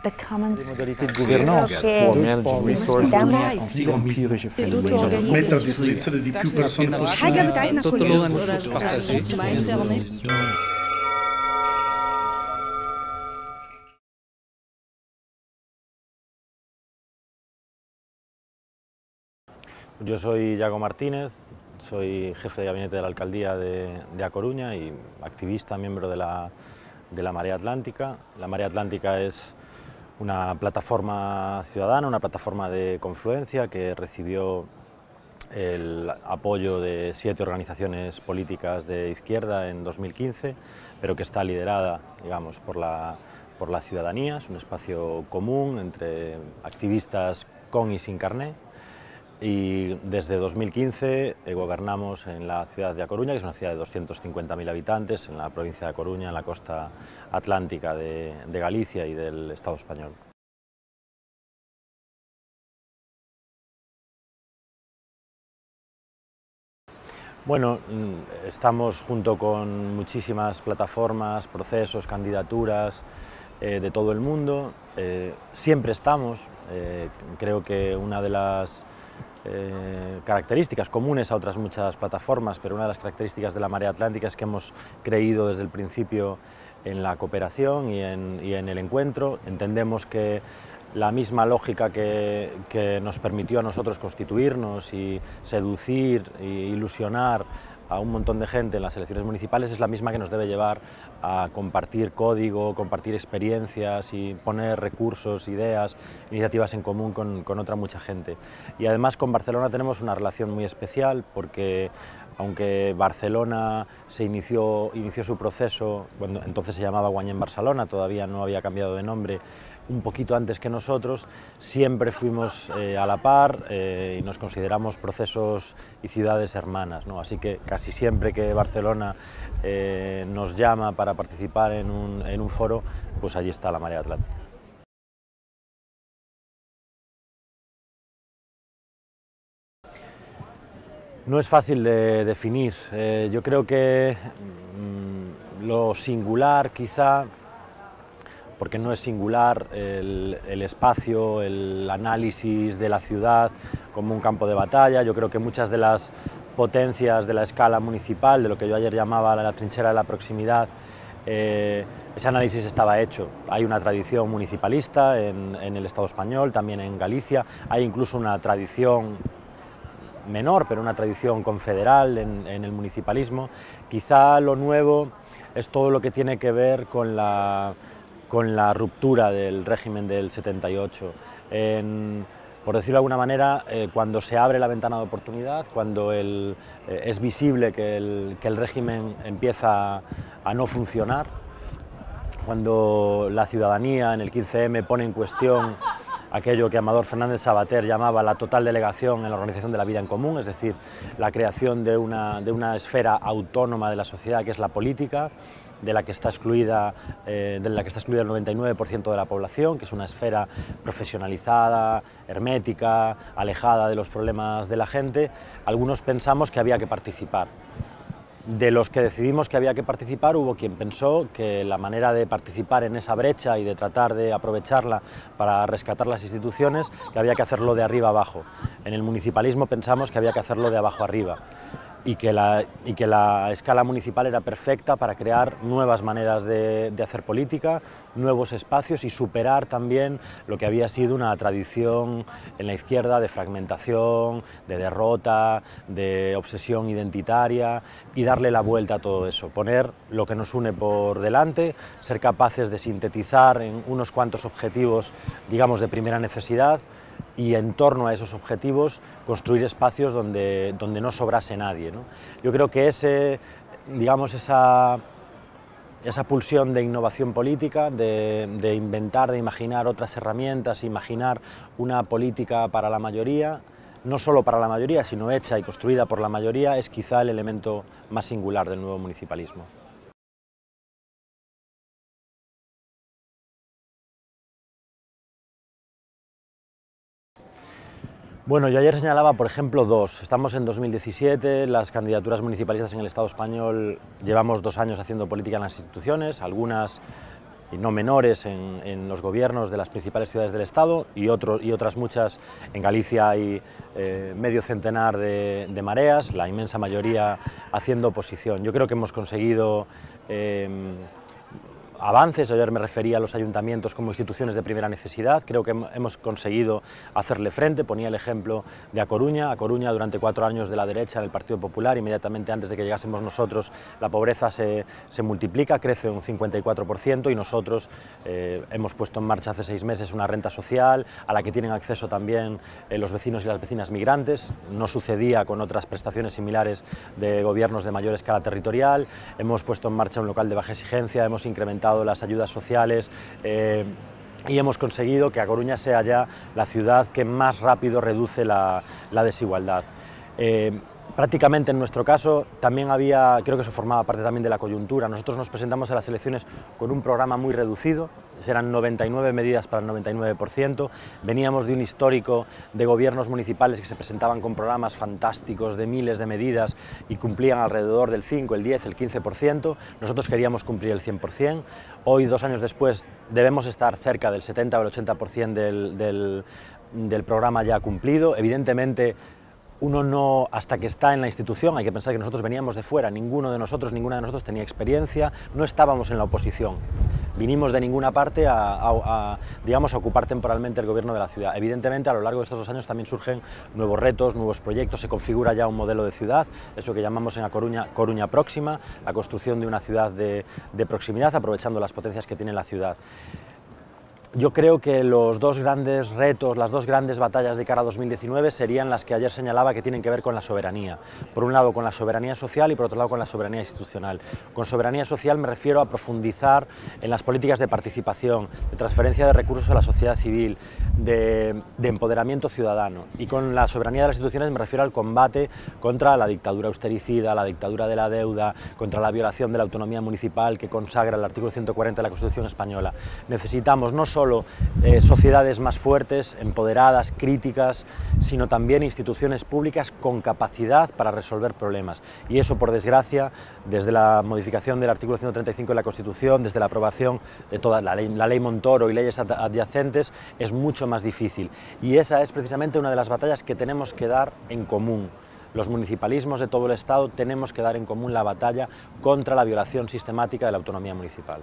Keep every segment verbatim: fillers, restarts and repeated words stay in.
the common des modalités de gouvernance que pour resources empirische Mettere a disposizione di più persone possibile. Yo soy Iago Martínez, soy jefe de gabinete de la alcaldía de, de A Coruña y activista, miembro de la, de la Marea Atlántica. La Marea Atlántica es una plataforma ciudadana, una plataforma de confluencia que recibió el apoyo de siete organizaciones políticas de izquierda en dos mil quince, pero que está liderada, digamos, por la, por la ciudadanía. Es un espacio común entre activistas con y sin carné. Y desde dos mil quince eh, gobernamos en la ciudad de A Coruña, que es una ciudad de doscientos cincuenta mil habitantes, en la provincia de A Coruña, en la costa atlántica de, de Galicia y del Estado español. Bueno, estamos junto con muchísimas plataformas, procesos, candidaturas eh, de todo el mundo. Eh, siempre estamos, eh, creo que una de las Eh, características comunes a otras muchas plataformas, pero una de las características de la Marea Atlántica es que hemos creído desde el principio en la cooperación y en, y en el encuentro. Entendemos que la misma lógica que, que nos permitió a nosotros constituirnos y seducir e ilusionar a un montón de gente en las elecciones municipales es la misma que nos debe llevar a compartir código, compartir experiencias y poner recursos, ideas, iniciativas en común con, con otra mucha gente. Y además con Barcelona tenemos una relación muy especial porque aunque Barcelona se inició, inició su proceso, cuando entonces se llamaba Guanyem Barcelona, todavía no había cambiado de nombre, un poquito antes que nosotros, siempre fuimos eh, a la par eh, y nos consideramos procesos y ciudades hermanas, ¿no? Así que casi siempre que Barcelona eh, nos llama para participar en un, en un foro, pues allí está la Marea Atlántica. No es fácil de definir. Eh, yo creo que mmm, lo singular quizá, porque no es singular el, el espacio, el análisis de la ciudad como un campo de batalla. Yo creo que muchas de las potencias de la escala municipal, de lo que yo ayer llamaba la trinchera de la proximidad, eh, ese análisis estaba hecho. Hay una tradición municipalista en, en el Estado español, también en Galicia, hay incluso una tradición menor, pero una tradición confederal en, en el municipalismo. Quizá lo nuevo es todo lo que tiene que ver con la con la ruptura del régimen del setenta y ocho. En, por decirlo de alguna manera, eh, cuando se abre la ventana de oportunidad, cuando el, eh, es visible que el, que el régimen empieza a no funcionar, cuando la ciudadanía en el quince eme pone en cuestión aquello que Amador Fernández Sabater llamaba la total delegación en la organización de la vida en común, es decir, la creación de una, de una esfera autónoma de la sociedad que es la política, de la que está excluida, eh, de la que está excluida el noventa y nueve por ciento de la población, que es una esfera profesionalizada, hermética, alejada de los problemas de la gente. Algunos pensamos que había que participar. De los que decidimos que había que participar, hubo quien pensó que la manera de participar en esa brecha y de tratar de aprovecharla para rescatar las instituciones, que había que hacerlo de arriba abajo. En el municipalismo pensamos que había que hacerlo de abajo arriba. Y que, la, y que la escala municipal era perfecta para crear nuevas maneras de, de hacer política, nuevos espacios y superar también lo que había sido una tradición en la izquierda de fragmentación, de derrota, de obsesión identitaria y darle la vuelta a todo eso, poner lo que nos une por delante, ser capaces de sintetizar en unos cuantos objetivos, digamos, de primera necesidad, y en torno a esos objetivos construir espacios donde, donde no sobrase nadie, ¿no? Yo creo que ese, digamos, esa, esa pulsión de innovación política, de, de inventar, de imaginar otras herramientas, imaginar una política para la mayoría, no solo para la mayoría, sino hecha y construida por la mayoría, es quizá el elemento más singular del nuevo municipalismo. Bueno, yo ayer señalaba, por ejemplo, dos. Estamos en dos mil diecisiete, las candidaturas municipalistas en el Estado español llevamos dos años haciendo política en las instituciones, algunas y no menores en, en los gobiernos de las principales ciudades del Estado y, otro, y otras muchas. En Galicia hay eh, medio centenar de, de mareas, la inmensa mayoría haciendo oposición. Yo creo que hemos conseguido eh, avances. Ayer me refería a los ayuntamientos como instituciones de primera necesidad. Creo que hemos conseguido hacerle frente. Ponía el ejemplo de A Coruña. A Coruña, durante cuatro años de la derecha en el Partido Popular, inmediatamente antes de que llegásemos nosotros, la pobreza se, se multiplica, crece un cincuenta y cuatro por ciento, y nosotros eh, hemos puesto en marcha hace seis meses una renta social a la que tienen acceso también eh, los vecinos y las vecinas migrantes. No sucedía con otras prestaciones similares de gobiernos de mayor escala territorial. Hemos puesto en marcha un local de baja exigencia, hemos incrementado las ayudas sociales eh, y hemos conseguido que A Coruña sea ya la ciudad que más rápido reduce la, la desigualdad. Eh, prácticamente en nuestro caso también había, creo que eso formaba parte también de la coyuntura. Nosotros nos presentamos a las elecciones con un programa muy reducido, eran noventa y nueve medidas para el noventa y nueve por ciento, veníamos de un histórico de gobiernos municipales que se presentaban con programas fantásticos de miles de medidas y cumplían alrededor del cinco, el diez, el quince por ciento, nosotros queríamos cumplir el cien por cien, hoy, dos años después, debemos estar cerca del setenta o el ochenta por ciento del, del, del programa ya cumplido. Evidentemente, uno no, hasta que está en la institución, hay que pensar que nosotros veníamos de fuera, ninguno de nosotros, ninguna de nosotros tenía experiencia, no estábamos en la oposición, vinimos de ninguna parte a, a, a, digamos, a ocupar temporalmente el gobierno de la ciudad. Evidentemente, a lo largo de estos dos años también surgen nuevos retos, nuevos proyectos, se configura ya un modelo de ciudad, eso que llamamos en A Coruña, Coruña Próxima, la construcción de una ciudad de, de proximidad, aprovechando las potencias que tiene la ciudad. Yo creo que los dos grandes retos, las dos grandes batallas de cara a dos mil diecinueve serían las que ayer señalaba, que tienen que ver con la soberanía. Por un lado con la soberanía social y por otro lado con la soberanía institucional. Con soberanía social me refiero a profundizar en las políticas de participación, de transferencia de recursos a la sociedad civil, de, de empoderamiento ciudadano. Y con la soberanía de las instituciones me refiero al combate contra la dictadura austericida, la dictadura de la deuda, contra la violación de la autonomía municipal que consagra el artículo ciento cuarenta de la Constitución española. Necesitamos no solo solo eh, sociedades más fuertes, empoderadas, críticas, sino también instituciones públicas con capacidad para resolver problemas. Y eso, por desgracia, desde la modificación del artículo ciento treinta y cinco de la Constitución, desde la aprobación de toda la ley, la ley Montoro y leyes adyacentes, es mucho más difícil. Y esa es precisamente una de las batallas que tenemos que dar en común. Los municipalismos de todo el Estado tenemos que dar en común la batalla contra la violación sistemática de la autonomía municipal.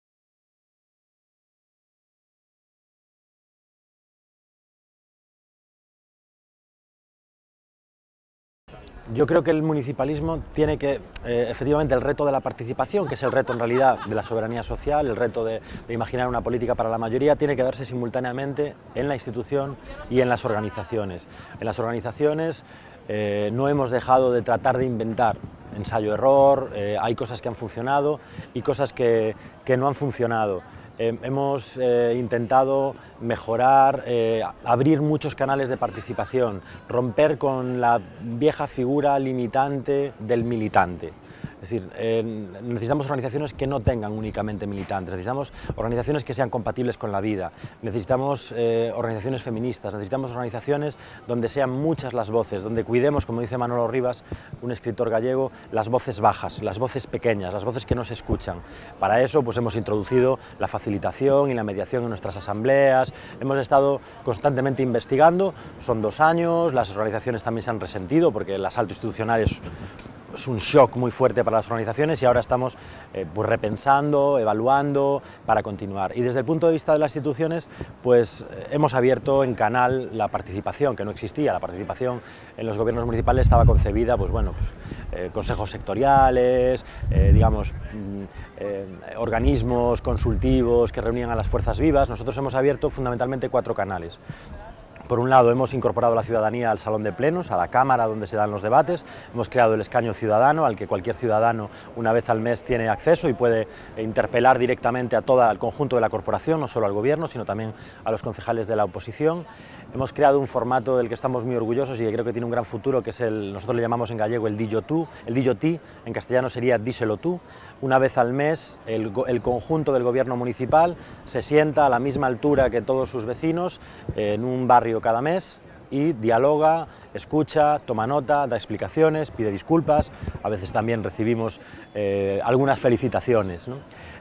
Yo creo que el municipalismo tiene que, eh, efectivamente, el reto de la participación, que es el reto en realidad de la soberanía social, el reto de, de imaginar una política para la mayoría, tiene que darse simultáneamente en la institución y en las organizaciones. En las organizaciones eh, no hemos dejado de tratar de inventar, ensayo-error, eh, hay cosas que han funcionado y cosas que, que no han funcionado. Eh, hemos eh, intentado mejorar, eh, abrir muchos canales de participación, romper con la vieja figura limitante del militante. Es decir, eh, necesitamos organizaciones que no tengan únicamente militantes, necesitamos organizaciones que sean compatibles con la vida, necesitamos eh, organizaciones feministas, necesitamos organizaciones donde sean muchas las voces, donde cuidemos, como dice Manolo Rivas, un escritor gallego, las voces bajas, las voces pequeñas, las voces que no se escuchan. Para eso pues hemos introducido la facilitación y la mediación en nuestras asambleas, hemos estado constantemente investigando, son dos años, las organizaciones también se han resentido porque el asalto institucional es es un shock muy fuerte para las organizaciones y ahora estamos eh, pues repensando, evaluando para continuar. Y desde el punto de vista de las instituciones, pues eh, hemos abierto en canal la participación, que no existía. La participación en los gobiernos municipales estaba concebida, pues bueno, pues, eh, consejos sectoriales, eh, digamos, eh, organismos consultivos que reunían a las fuerzas vivas. Nosotros hemos abierto fundamentalmente cuatro canales. Por un lado, hemos incorporado a la ciudadanía al salón de plenos, a la Cámara donde se dan los debates, hemos creado el escaño ciudadano, al que cualquier ciudadano una vez al mes tiene acceso y puede interpelar directamente a todo el conjunto de la corporación, no solo al gobierno, sino también a los concejales de la oposición. Hemos creado un formato del que estamos muy orgullosos y que creo que tiene un gran futuro, que es el, nosotros le llamamos en gallego el dillo tú, el dillo ti, en castellano sería díselo tú. Una vez al mes el, el conjunto del gobierno municipal se sienta a la misma altura que todos sus vecinos en un barrio cada mes y dialoga, escucha, toma nota, da explicaciones, pide disculpas, a veces también recibimos eh, algunas felicitaciones, ¿no?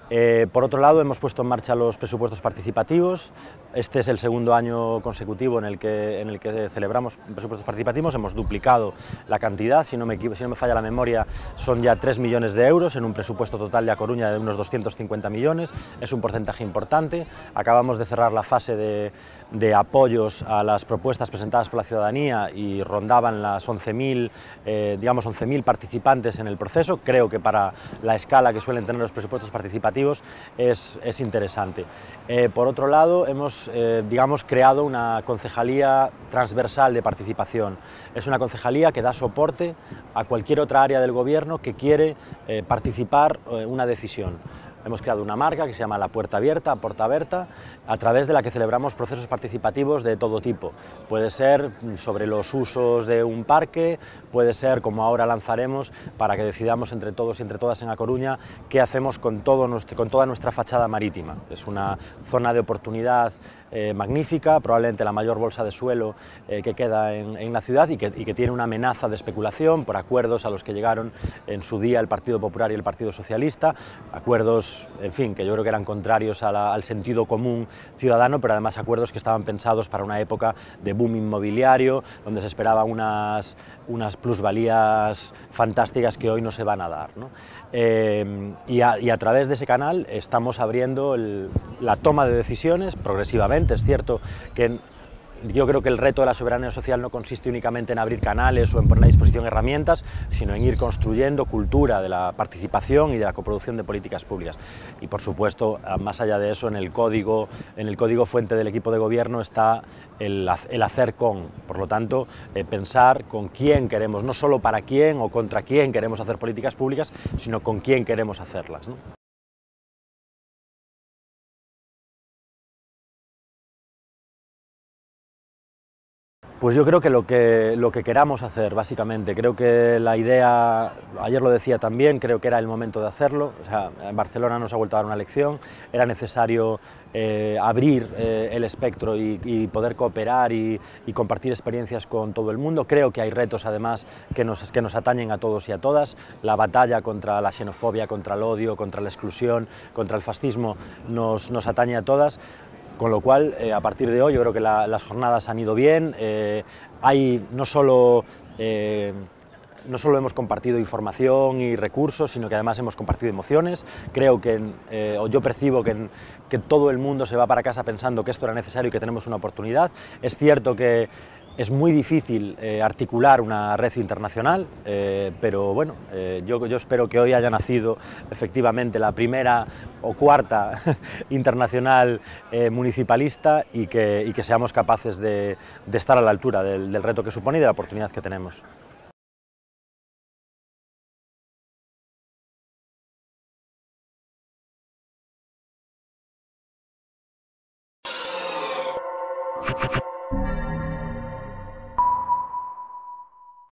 Eh, por otro lado, hemos puesto en marcha los presupuestos participativos. Este es el segundo año consecutivo en el que, en el que celebramos presupuestos participativos. Hemos duplicado la cantidad, si no, me, si no me falla la memoria, son ya tres millones de euros en un presupuesto total de A Coruña de unos doscientos cincuenta millones. Es un porcentaje importante. Acabamos de cerrar la fase de, de apoyos a las propuestas presentadas por la ciudadanía y rondaban las once mil, eh, digamos once mil participantes en el proceso. Creo que para la escala que suelen tener los presupuestos participativos Es, es interesante. Eh, por otro lado, hemos eh, digamos, creado una concejalía transversal de participación. Es una concejalía que da soporte a cualquier otra área del gobierno que quiere eh, participar en eh, una decisión. Hemos creado una marca que se llama La Puerta Abierta, Porta Aberta, a través de la que celebramos procesos participativos de todo tipo. Puede ser sobre los usos de un parque, puede ser, como ahora lanzaremos, para que decidamos entre todos y entre todas en A Coruña qué hacemos con, todo nuestro, con toda nuestra fachada marítima. Es una zona de oportunidad eh, magnífica, probablemente la mayor bolsa de suelo eh, que queda en, en la ciudad y que, y que tiene una amenaza de especulación por acuerdos a los que llegaron en su día el Partido Popular y el Partido Socialista, acuerdos, en fin, que yo creo que eran contrarios a la, al sentido común ciudadano, pero además acuerdos que estaban pensados para una época de boom inmobiliario, donde se esperaban unas, unas plusvalías fantásticas que hoy no se van a dar, ¿no? Eh, y, a, y a través de ese canal estamos abriendo el, la toma de decisiones progresivamente. Es cierto que yo creo que el reto de la soberanía social no consiste únicamente en abrir canales o en poner a disposición herramientas, sino en ir construyendo cultura de la participación y de la coproducción de políticas públicas. Y por supuesto, más allá de eso, en el código, en el código fuente del equipo de gobierno está el, el hacer con, por lo tanto, eh, pensar con quién queremos, no solo para quién o contra quién queremos hacer políticas públicas, sino con quién queremos hacerlas, ¿no? Pues yo creo que lo, que lo que queramos hacer, básicamente. Creo que la idea, ayer lo decía también, creo que era el momento de hacerlo. O sea, en Barcelona nos ha vuelto a dar una lección, era necesario eh, abrir eh, el espectro y, y poder cooperar y, y compartir experiencias con todo el mundo. Creo que hay retos, además, que nos, que nos atañen a todos y a todas. La batalla contra la xenofobia, contra el odio, contra la exclusión, contra el fascismo, nos, nos atañe a todas. Con lo cual, eh, a partir de hoy, yo creo que la, las jornadas han ido bien. Eh, hay no solo, eh, no solo hemos compartido información y recursos, sino que además hemos compartido emociones. Creo que, eh, o yo percibo que, que todo el mundo se va para casa pensando que esto era necesario y que tenemos una oportunidad. Es cierto que es muy difícil eh, articular una red internacional, eh, pero bueno, eh, yo, yo espero que hoy haya nacido efectivamente la primera o cuarta internacional eh, municipalista y que, y que seamos capaces de, de estar a la altura del, del reto que supone y de la oportunidad que tenemos. You